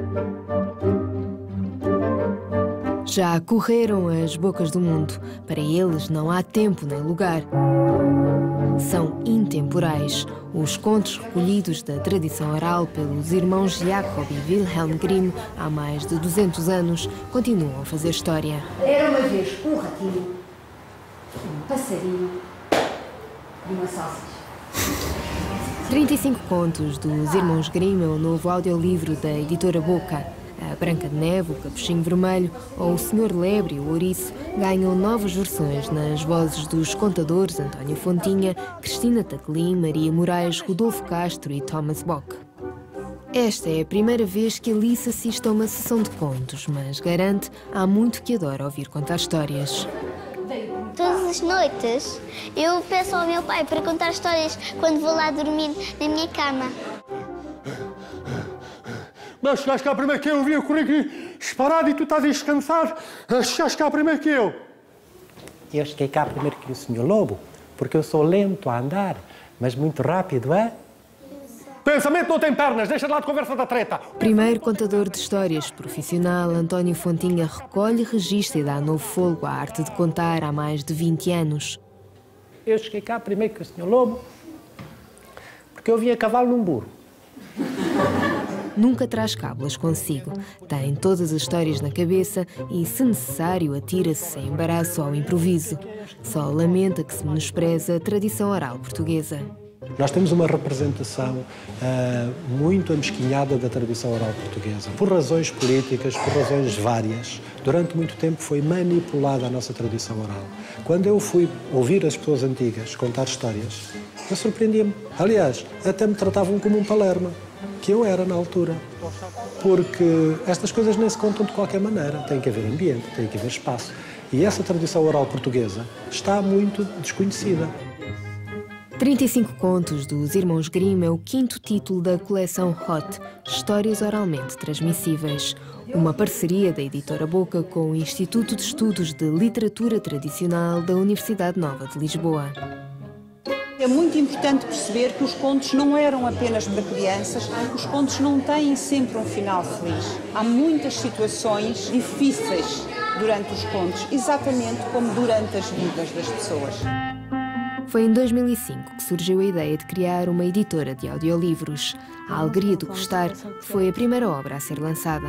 Já correram as bocas do mundo. Para eles não há tempo nem lugar. São intemporais. Os contos recolhidos da tradição oral pelos irmãos Jacob e Wilhelm Grimm há mais de 200 anos continuam a fazer história. Era uma vez um ratinho, um passarinho e uma salsicha. 35 contos dos irmãos Grimm é o novo audiolivro da editora Boca. A Branca de Neve, o Capuchinho Vermelho ou o Senhor Lebre e o Ouriço ganham novas versões nas vozes dos contadores António Fontinha, Cristina Taclin, Maria Moraes, Rodolfo Castro e Thomas Bock. Esta é a primeira vez que Alice assiste a uma sessão de contos, mas garante há muito que adora ouvir contar histórias. Todas as noites eu peço ao meu pai para contar histórias quando vou lá dormir na minha cama. Mas chegaste cá primeiro que eu, vi a correr aqui disparado e tu estás a descansar. Chegaste cá primeiro que eu. Eu cheguei cá primeiro que o Sr. Lobo, porque eu sou lento a andar, mas muito rápido, é? Pensamento não tem pernas, deixa de lá de conversa da treta. Primeiro contador de histórias profissional, António Fontinha recolhe, registra e dá novo fôlego à arte de contar há mais de 20 anos. Eu cheguei cá primeiro que o Sr. Lobo, porque eu vim a cavalo num burro. Nunca traz cábulas consigo. Tem todas as histórias na cabeça e, se necessário, atira-se sem embaraço ao improviso. Só lamenta que se menospreza a tradição oral portuguesa. Nós temos uma representação muito amesquinhada da tradição oral portuguesa. Por razões políticas, por razões várias, durante muito tempo foi manipulada a nossa tradição oral. Quando eu fui ouvir as pessoas antigas contar histórias, eu surpreendia-me. Aliás, até me tratavam como um palerma, que eu era na altura. Porque estas coisas nem se contam de qualquer maneira. Tem que haver ambiente, tem que haver espaço. E essa tradição oral portuguesa está muito desconhecida. 35 contos dos irmãos Grimm é o quinto título da coleção Hot, Histórias Oralmente Transmissíveis, uma parceria da editora Boca com o Instituto de Estudos de Literatura Tradicional da Universidade Nova de Lisboa. É muito importante perceber que os contos não eram apenas para crianças, os contos não têm sempre um final feliz. Há muitas situações difíceis durante os contos, exatamente como durante as vidas das pessoas. Foi em 2005 que surgiu a ideia de criar uma editora de audiolivros. A Alegria de Gostar foi a primeira obra a ser lançada.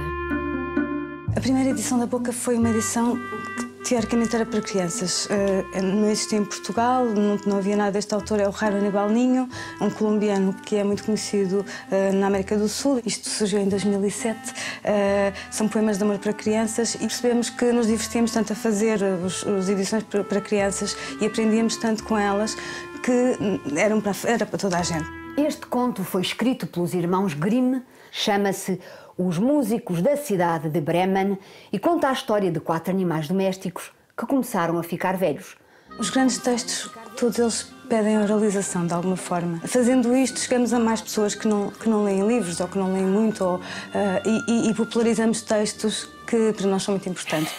A primeira edição da Boca foi uma edição que teoricamente era para crianças. Não existia em Portugal, não havia nada deste autor, é o Jairo Aníbal Ninho, um colombiano que é muito conhecido na América do Sul. Isto surgiu em 2007. São poemas de amor para crianças e percebemos que nos divertíamos tanto a fazer as edições para crianças e aprendíamos tanto com elas que era para toda a gente. Este conto foi escrito pelos irmãos Grimm, chama-se Os Músicos da Cidade de Bremen e conta a história de 4 animais domésticos que começaram a ficar velhos. Os grandes textos, todos eles pedem oralização de alguma forma. Fazendo isto, chegamos a mais pessoas que não leem livros ou que não leem muito e popularizamos textos que para nós são muito importantes.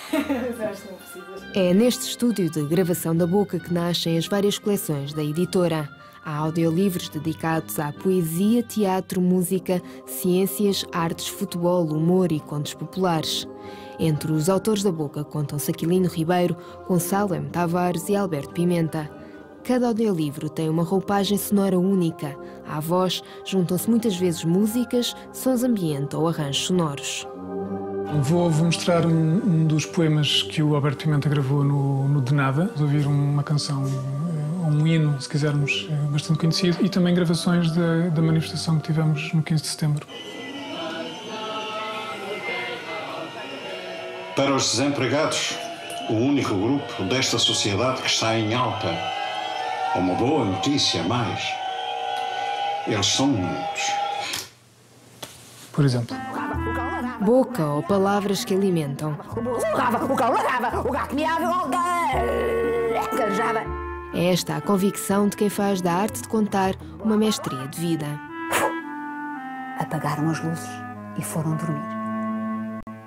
É neste estúdio de gravação da Boca que nascem as várias coleções da editora. Há audiolivros dedicados à poesia, teatro, música, ciências, artes, futebol, humor e contos populares. Entre os autores da Boca contam-se Aquilino Ribeiro, Gonçalo M. Tavares e Alberto Pimenta. Cada audiolivro tem uma roupagem sonora única. À voz juntam-se muitas vezes músicas, sons ambiente ou arranjos sonoros. Vou mostrar um dos poemas que o Alberto Pimenta gravou no De Nada. Vou ouvir uma canção, um hino, se quisermos, bastante conhecido, e também gravações da manifestação que tivemos no 15 de setembro. Para os desempregados, o único grupo desta sociedade que está em alta, uma boa notícia mais, eles são muitos. Por exemplo. Boca ou palavras que alimentam. O cão ladrava, o gato miava, o garejava. É esta a convicção de quem faz da arte de contar uma mestria de vida. Apagaram as luzes e foram dormir.